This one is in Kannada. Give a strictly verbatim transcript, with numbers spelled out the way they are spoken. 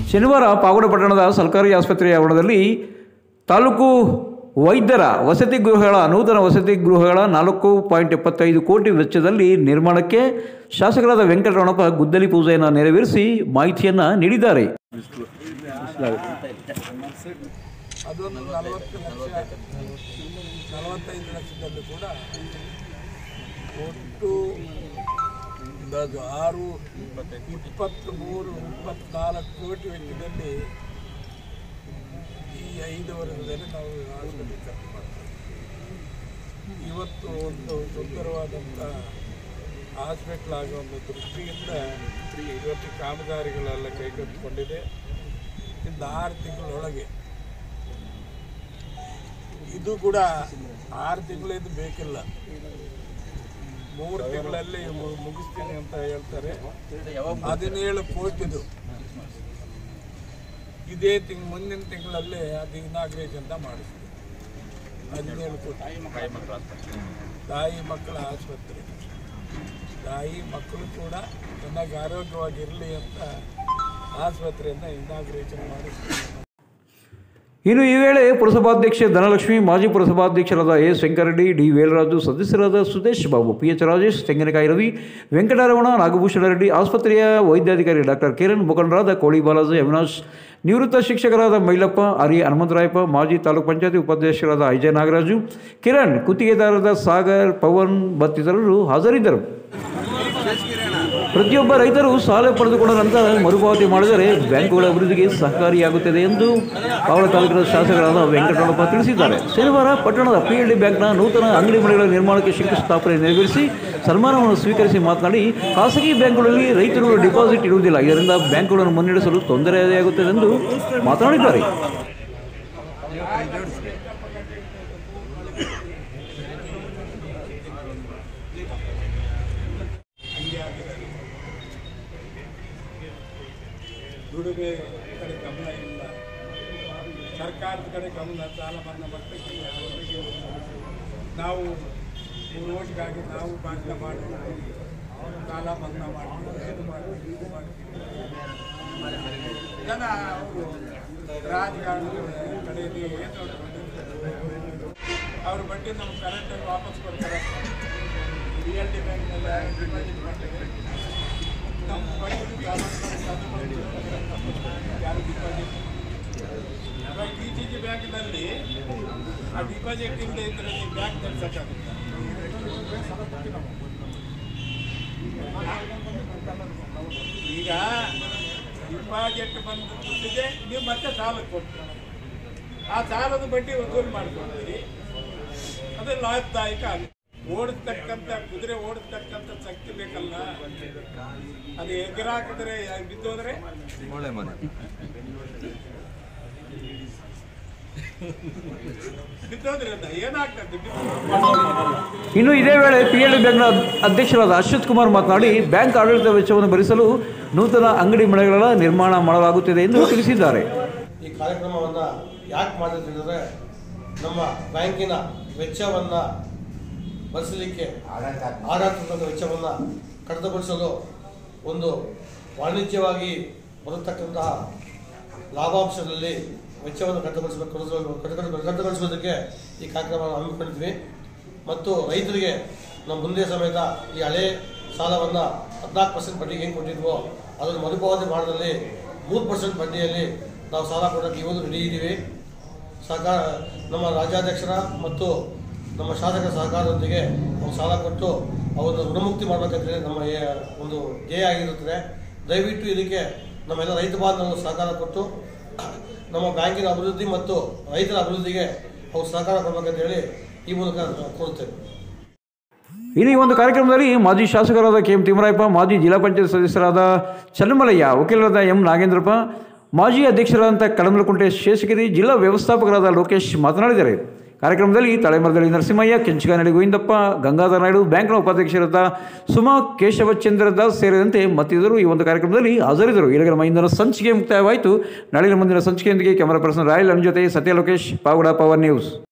ಶನಿವಾರ ಪಾವಗಡ ಪಟ್ಟಣದ ಸರ್ಕಾರಿ ಆಸ್ಪತ್ರೆಯ ಆವರಣದಲ್ಲಿ ತಾಲೂಕು ವೈದ್ಯರ ವಸತಿ ಗೃಹಗಳ ನೂತನ ವಸತಿ ಗೃಹಗಳ ನಾಲ್ಕು ಪಾಯಿಂಟ್ ಎಪ್ಪತ್ತೈದು ಕೋಟಿ ವೆಚ್ಚದಲ್ಲಿ ನಿರ್ಮಾಣಕ್ಕೆ ಶಾಸಕರಾದ ವೆಂಕಟರಮಣಪ್ಪ ಗುದ್ದಲಿ ಪೂಜೆಯನ್ನು ನೆರವೇರಿಸಿ ಮಾಹಿತಿಯನ್ನು ನೀಡಿದ್ದಾರೆ. ಅದೊಂದು ನಲವತ್ತು ಲಕ್ಷ ನಲವತ್ತೈದು ಲಕ್ಷದಲ್ಲಿ ಕೂಡ ಒಟ್ಟು ಅಂದಾಜು ಆರು ಇಪ್ಪತ್ತ್ಮೂರು ಇಪ್ಪತ್ತ್ನಾಲ್ಕು ಕೋಟಿ ವೆಚ್ಚದಲ್ಲಿ ಈ ಐದು ವರ್ಷದಲ್ಲಿ ನಾವು ಆಸ್ಪತ್ರೆ ಖರ್ಚು ಮಾಡ್ತೀವಿ. ಇವತ್ತು ಒಂದು ಸುಂದರವಾದಂಥ ಹಾಸ್ಪಿಟ್ಲ್ ಆಗೋ ಒಂದು ದೃಷ್ಟಿಯಿಂದ ಇವತ್ತು ಕಾಮಗಾರಿಗಳೆಲ್ಲ ಕೈಗೆತ್ತಿಕೊಂಡಿದೆ. ಇನ್ನು ಆರು ತಿಂಗಳೊಳಗೆ ಇದು ಕೂಡ ಆರು ತಿಂಗಳಿಂದ ಬೇಕಿಲ್ಲ, ಮೂರು ತಿಂಗಳಲ್ಲಿ ಮುಗಿಸ್ತೀನಿ ಅಂತ ಹೇಳ್ತಾರೆ. ಹದಿನೇಳು ಕೋಟಿದು ಇದೇ ತಿಂಗ್ ಮುಂದಿನ ತಿಂಗಳಲ್ಲಿ ಅದು ಇನಾಗ್ರೇಷನ್ ಮಾಡಿಸ್ತೀವಿ. ಹದಿನೇಳು ಕೋಟಿ ತಾಯಿ ಮಕ್ಕಳ ಆಸ್ಪತ್ರೆ, ತಾಯಿ ಮಕ್ಕಳು ಕೂಡ ಚೆನ್ನಾಗಿ ಆರೋಗ್ಯವಾಗಿರಲಿ ಅಂತ ಆಸ್ಪತ್ರೆಯನ್ನು ಇನಾಗ್ರೇಷನ್ ಮಾಡಿಸ್ತೀವಿ. ಇನ್ನು ಈ ವೇಳೆ ಪುರಸಭಾಧ್ಯಕ್ಷೆ ಧನಲಕ್ಷ್ಮಿ, ಮಾಜಿ ಪುರಸಭಾಧ್ಯಕ್ಷರಾದ ಎ ಶಂಕರರೆಡ್ಡಿ, ಡಿ ವೇಲರಾಜು, ಸದಸ್ಯರಾದ ಸುದೇಶ್ ಬಾಬು, ಪಿ ಎಚ್ ರಾಜೇಶ್, ತೆಂಗಿನಕಾಯಿ ರವಿ, ವೆಂಕಟರಮಣ, ನಾಗಭೂಷಣ ರೆಡ್ಡಿ, ಆಸ್ಪತ್ರೆಯ ವೈದ್ಯಾಧಿಕಾರಿ ಡಾಕ್ಟರ್ ಕಿರಣ್, ಮುಖಂಡರಾದ ಕೋಳಿ ಬಾಲಾಜಿ, ಅವಿನಾಶ್, ನಿವೃತ್ತ ಶಿಕ್ಷಕರಾದ ಮೈಲಪ್ಪ, ಆರ್ಯ ಹನುಮಂತರಾಯಪ್ಪ, ಮಾಜಿ ತಾಲೂಕು ಪಂಚಾಯತಿ ಉಪಾಧ್ಯಕ್ಷರಾದ ಐಜೆ ನಾಗರಾಜು, ಕಿರಣ್, ಗುತ್ತಿಗೆದಾರರಾದ ಸಾಗರ್, ಪವನ್ ಮತ್ತಿತರರು ಹಾಜರಿದ್ದರು. ಪ್ರತಿಯೊಬ್ಬ ರೈತರು ಸಾಲ ಪಡೆದುಕೊಂಡ ನಂತರ ಮರುಪಾವತಿ ಮಾಡಿದರೆ ಬ್ಯಾಂಕುಗಳ ಅಭಿವೃದ್ಧಿಗೆ ಸಹಕಾರಿಯಾಗುತ್ತದೆ ಎಂದು ಪಾವಗಡ ತಾಲೂಕಿನ ಶಾಸಕರಾದ ವೆಂಕಟರಮಣಪ್ಪ ತಿಳಿಸಿದ್ದಾರೆ. ಶನಿವಾರ ಪಟ್ಟಣದ ಪಿ ಎಲ್ ಡಿ ಬ್ಯಾಂಕ್ನ ನೂತನ ಅಂಗಡಿ ಮಳಿಗೆಗಳ ನಿರ್ಮಾಣಕ್ಕೆ ಶಂಕುಸ್ಥಾಪನೆ ನೆರವೇರಿಸಿ ಸನ್ಮಾನವನ್ನು ಸ್ವೀಕರಿಸಿ ಮಾತನಾಡಿ, ಖಾಸಗಿ ಬ್ಯಾಂಕ್ಗಳಲ್ಲಿ ರೈತರು ಡಿಪಾಸಿಟ್ ಇರುವುದಿಲ್ಲ, ಇದರಿಂದ ಬ್ಯಾಂಕುಗಳನ್ನು ಮುನ್ನಡೆಸಲು ತೊಂದರೆಯಾಗುತ್ತದೆ ಎಂದು ಮಾತನಾಡಿದ್ದಾರೆ. ದುಡಿಮೆ ಕಡೆ ಗಮನ ಇಲ್ಲ, ಸರ್ಕಾರದ ಕಡೆ ಗಮನ, ಸಾಲ ಮನ್ನಾ ಮಾಡಲಿಕ್ಕೆ ನಾವು ಮೂರು ವರ್ಷಕ್ಕಾಗಿ ನಾವು ಭಾಷಣ ಮಾಡಿ ಸಾಲ ಮನ್ನಾ ಮಾಡ್ತೀವಿ, ಇದು ಮಾಡ್ತೀವಿ, ಇದು ಮಾಡ್ತೀವಿ. ಜನ ಅವರು ರಾಜಕಾರಣದ ಕಡೆಯಲ್ಲಿ ಏನು ಅವ್ರ ಬಡ್ಡಿ ನಮ್ಮ ಕರೆಂಟಾಗಿ ವಾಪಸ್ ಕೊಡ್ತಾರೆ. ಬಿ ಎಲ್ ಡಿ ಬ್ಯಾಂಕ್ನೆಲ್ಲ ಡಿಪಾಸಿಟ್ ಮಾಡ್ತೇವೆ, ನಮ್ಮ ಬಡ್ಡಿ ಯಾರು ಡಿಪಾಸಿಟ್ ಇವಾಗ ಡಿ ಸಿ ಜಿ ಬ್ಯಾಂಕ್ನಲ್ಲಿ ಆ ಡಿಪಾಸಿಟ್ ಇಲ್ಲದೆ ಇದ್ದರೆ ನೀವು ಬ್ಯಾಂಕ್ ನಡೆಸೋಕ್ಕಾಗುತ್ತೆ. ಈಗ ಡಿಪಾಸಿಟ್ ಬಂದ ದುಡ್ಡಿಗೆ ನೀವು ಮತ್ತೆ ಸಾಲಕ್ಕೆ ಕೊಡ್ತೀರಿ, ಆ ಸಾಲದ ಬಡ್ಡಿ ವಸೂಲು ಮಾಡ್ಕೊಳ್ತೀರಿ, ಅದು ಲಾಭದಾಯಕ ಆಗುತ್ತೆ. ಓಡಿಸ್ತಕ್ಕಂಥ ಕುದುರೆ ಓಡಿಸ್ತಕ್ಕಂಥ ಶಕ್ತಿ ಬೇಕಲ್ಲ, ಅದು ಎದುರಾಕಿದ್ರೆ ಬಿದ್ದೋದ್ರೆ ಒಳ್ಳೆ ಮನೆ ಬಿದ್ದೋದ್ರೆ ಏನಾಗ್ತದೆ. ಇನ್ನು ಇದೇ ವೇಳೆ ಪಿ ಎಲ್ ಡಿ ಬ್ಯಾಂಕ್ನ ಅಧ್ಯಕ್ಷರಾದ ಅಶ್ವಥ್ ಕುಮಾರ್ ಮಾತನಾಡಿ, ಬ್ಯಾಂಕ್ ಆಡಳಿತ ವೆಚ್ಚವನ್ನು ಭರಿಸಲು ನೂತನ ಅಂಗಡಿ ಮಳಿಗೆಗಳ ನಿರ್ಮಾಣ ಮಾಡಲಾಗುತ್ತಿದೆ ಎಂದು ತಿಳಿಸಿದ್ದಾರೆ. ಈ ಕಾರ್ಯಕ್ರಮವನ್ನು ಯಾಕೆ ಮಾಡಿದ್ರೆ ನಮ್ಮ ಬ್ಯಾಂಕಿನ ವೆಚ್ಚವನ್ನು ಭರಿಸಲಿಕ್ಕೆ ಆಡಳಿತದ ವೆಚ್ಚವನ್ನು ಕಡಿತಗೊಳಿಸಲು ಒಂದು ವಾಣಿಜ್ಯವಾಗಿ ಬರತಕ್ಕಂತಹ ಲಾಭಾಂಶದಲ್ಲಿ ವೆಚ್ಚವನ್ನು ಕಡಿತಗೊಳಿಸಬೇಕು ಕಡಿತಗೊಳಿಸೋದಕ್ಕೆ ಈ ಕಾರ್ಯಕ್ರಮವನ್ನು ಹಮ್ಮಿಕೊಂಡಿದ್ವಿ. ಮತ್ತು ರೈತರಿಗೆ ನಮ್ಮ ಮುಂದೆ ಸಮೇತ ಈ ಹಳೆ ಸಾಲವನ್ನು ಹದಿನಾಲ್ಕು ಪರ್ಸೆಂಟ್ ಬಡ್ಡಿಗೆ ಏನು ಕೊಟ್ಟಿದ್ವೋ ಅದನ್ನು ಮರುಪಾವತಿ ಮಾಡೋದ್ರಲ್ಲಿ ಮೂರು ಪರ್ಸೆಂಟ್ ಬಡ್ಡಿಯಲ್ಲಿ ನಾವು ಸಾಲ ಕೊಡೋಕ್ಕೆ ಇವತ್ತು ರೆಡಿ ಇದ್ದೀವಿ. ಸರ್ಕಾರ ನಮ್ಮ ರಾಜ್ಯಾಧ್ಯಕ್ಷರ ಮತ್ತು ನಮ್ಮ ಶಾಸಕರ ಸಹಕಾರದೊಂದಿಗೆ ನಾವು ಸಾಲ ಕೊಟ್ಟು ಅವನ್ನು ಋಣಮುಕ್ತಿ ಮಾಡಬೇಕಂತೇಳಿ ನಮ್ಮ ಒಂದು ಧ್ಯೇಯ ಆಗಿರುತ್ತದೆ. ದಯವಿಟ್ಟು ಇದಕ್ಕೆ ನಮ್ಮೆಲ್ಲ ರೈತ ಬಾಂಧವರು ಸಹಕಾರ ಕೊಟ್ಟು ನಮ್ಮ ಬ್ಯಾಂಕಿನ ಅಭಿವೃದ್ಧಿ ಮತ್ತು ರೈತರ ಅಭಿವೃದ್ಧಿಗೆ ಅವರು ಸಹಕಾರ ಕೊಡಬೇಕಂತೇಳಿ ಈ ಮೂಲಕ ಕೋರುತ್ತೇವೆ. ಇನ್ನು ಈ ಒಂದು ಕಾರ್ಯಕ್ರಮದಲ್ಲಿ ಮಾಜಿ ಶಾಸಕರಾದ ಕೆ ಎಂ ತಿಮ್ಮರಾಯಪ್ಪ, ಮಾಜಿ ಜಿಲ್ಲಾ ಪಂಚಾಯತ್ ಸದಸ್ಯರಾದ ಚನ್ನಮಲಯ್ಯ, ವಕೀಲರಾದ ಎಂ ನಾಗೇಂದ್ರಪ್ಪ, ಮಾಜಿ ಅಧ್ಯಕ್ಷರಾದಂಥ ಕಡಮಲಕುಂಟೆ ಶೇಷಗಿರಿ, ಜಿಲ್ಲಾ ವ್ಯವಸ್ಥಾಪಕರಾದ ಲೋಕೇಶ್ ಮಾತನಾಡಿದ್ದಾರೆ. ಕಾರ್ಯಕ್ರಮದಲ್ಲಿ ತಳೆಮರದಲ್ಲಿ ನರಸಿಂಹಯ್ಯ, ಕೆಂಚಗಾನಹಳ್ಳಿ ಗೋವಿಂದಪ್ಪ, ಗಂಗಾಧರ ನಾಯ್ಡು, ಬ್ಯಾಂಕ್ನ ಉಪಾಧ್ಯಕ್ಷರಾದ ಸುಮಾ, ಕೇಶವಚಂದ್ರ ದಾಸ್ ಸೇರಿದಂತೆ ಮತ್ತಿತರರು ಈ ಒಂದು ಕಾರ್ಯಕ್ರಮದಲ್ಲಿ ಹಾಜರಿದ್ದರು. ಇಲ್ಲಿಗೆ ನಮ್ಮ ಇಂದಿನ ಸಂಚಿಕೆ ಮುಕ್ತಾಯವಾಯಿತು. ನಾಳಿನ ಮುಂದಿನ ಸಂಚಿಕೆಯೊಂದಿಗೆ ಕ್ಯಾಮರಾ ಪರ್ಸನ್ ರಾಯಲ್ ನನ್ನ ಜೊತೆ ಸತ್ಯ ಲೋಕೇಶ್, ಪಾವಗಡ ಪವರ್ ನ್ಯೂಸ್.